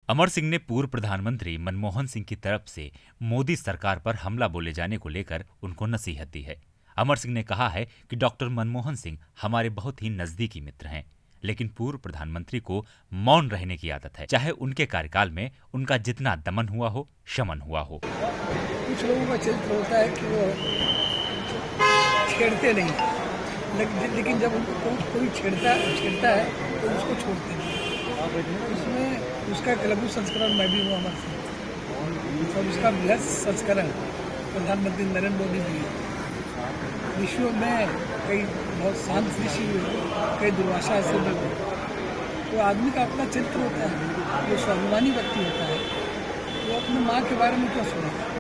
अमर सिंह ने पूर्व प्रधानमंत्री मनमोहन सिंह की तरफ से मोदी सरकार पर हमला बोले जाने को लेकर उनको नसीहत दी है। अमर सिंह ने कहा है कि डॉक्टर मनमोहन सिंह हमारे बहुत ही नजदीकी मित्र हैं, लेकिन पूर्व प्रधानमंत्री को मौन रहने की आदत है, चाहे उनके कार्यकाल में उनका जितना दमन हुआ हो, शमन हुआ हो। कुछ लोगों का चरित्र होता है कि वो छेड़ते नहीं, लेकिन जब उनको कोई छेड़ता है तो उसको छोड़ते नहीं। उसमें उसका एक लघु संस्करण मैं भी हूँ अमर सिंह, और उसका बृहद संस्करण प्रधानमंत्री नरेंद्र मोदी जी। विश्व में कई बहुत शांत ऋषि हुए, कई दुर्वासा ऐसे लोग हुए। तो आदमी का अपना चरित्र होता है, वो स्वाभिमानी व्यक्ति होता है, वो अपनी माँ के बारे में क्यों सुना।